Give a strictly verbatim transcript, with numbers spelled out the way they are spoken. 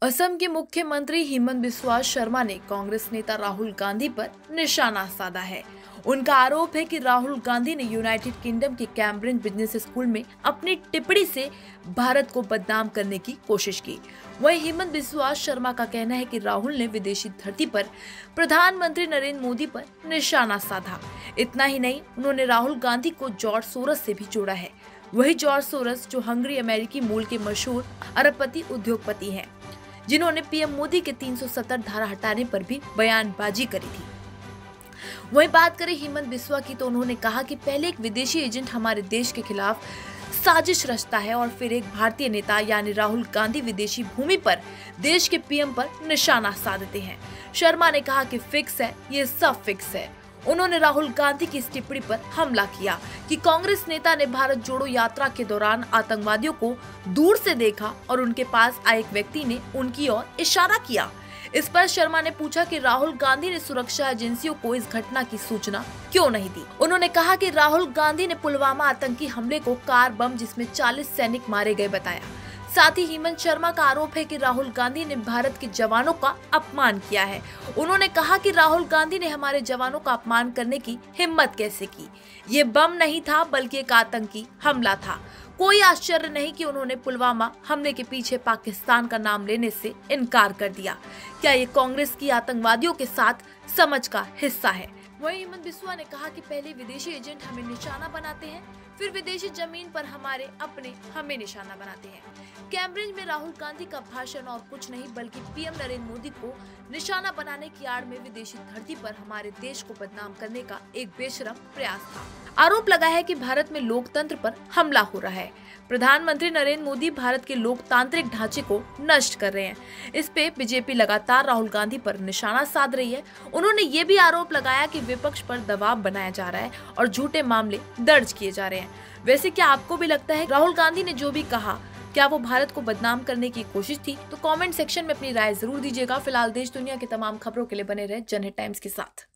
असम के मुख्यमंत्री हेमंत बिस्वा शर्मा ने कांग्रेस नेता राहुल गांधी पर निशाना साधा है। उनका आरोप है कि राहुल गांधी ने यूनाइटेड किंगडम के कैम्ब्रिज बिजनेस स्कूल में अपनी टिप्पणी से भारत को बदनाम करने की कोशिश की। वहीं हेमंत बिस्वा शर्मा का कहना है कि राहुल ने विदेशी धरती पर प्रधानमंत्री नरेंद्र मोदी पर निशाना साधा। इतना ही नहीं, उन्होंने राहुल गांधी को जॉर्ज सोरस से भी जोड़ा है। वही जॉर्ज सोरस जो हंगरी अमेरिकी मूल के मशहूर अरबपति उद्योगपति हैं, जिन्होंने पीएम मोदी के तीन सौ सत्तर धारा हटाने पर भी बयानबाजी करी थी। वहीं बात करें हेमंत बिस्वा की, तो उन्होंने कहा कि पहले एक विदेशी एजेंट हमारे देश के खिलाफ साजिश रचता है और फिर एक भारतीय नेता यानी राहुल गांधी विदेशी भूमि पर देश के पीएम पर निशाना साधते हैं। शर्मा ने कहा कि फिक्स है, ये सब फिक्स है। उन्होंने राहुल गांधी की इस टिप्पणी पर हमला किया कि कांग्रेस नेता ने भारत जोड़ो यात्रा के दौरान आतंकवादियों को दूर से देखा और उनके पास आए एक व्यक्ति ने उनकी ओर इशारा किया। इस पर शर्मा ने पूछा कि राहुल गांधी ने सुरक्षा एजेंसियों को इस घटना की सूचना क्यों नहीं दी। उन्होंने कहा कि राहुल गांधी ने पुलवामा आतंकी हमले को कार बम जिसमें चालीस सैनिक मारे गए बताया। साथ ही हेमंत शर्मा का आरोप है कि राहुल गांधी ने भारत के जवानों का अपमान किया है। उन्होंने कहा कि राहुल गांधी ने हमारे जवानों का अपमान करने की हिम्मत कैसे की। ये बम नहीं था बल्कि एक आतंकी हमला था। कोई आश्चर्य नहीं कि उन्होंने पुलवामा हमले के पीछे पाकिस्तान का नाम लेने से इनकार कर दिया। क्या ये कांग्रेस की आतंकवादियों के साथ समझ का हिस्सा है? वहीं हेमंत बिस्वा ने कहा कि पहले विदेशी एजेंट हमें निशाना बनाते हैं, फिर विदेशी जमीन पर हमारे अपने हमें निशाना बनाते हैं। कैम्ब्रिज में राहुल गांधी का भाषण और कुछ नहीं बल्कि पीएम नरेंद्र मोदी को निशाना बनाने की आड़ में विदेशी धरती पर हमारे देश को बदनाम करने का एक बेशरम प्रयास था। आरोप लगाया है कि भारत में लोकतंत्र पर हमला हो रहा है। प्रधानमंत्री नरेंद्र मोदी भारत के लोकतांत्रिक ढांचे को नष्ट कर रहे हैं। इस पे बीजेपी लगातार राहुल गांधी पर निशाना साध रही है। उन्होंने ये भी आरोप लगाया कि विपक्ष पर दबाव बनाया जा रहा है और झूठे मामले दर्ज किए जा रहे हैं। वैसे क्या आपको भी लगता है राहुल गांधी ने जो भी कहा, क्या वो भारत को बदनाम करने की कोशिश थी? तो कमेंट सेक्शन में अपनी राय जरूर दीजिएगा। फिलहाल देश दुनिया की तमाम खबरों के लिए बने रहे जनहित टाइम्स के साथ।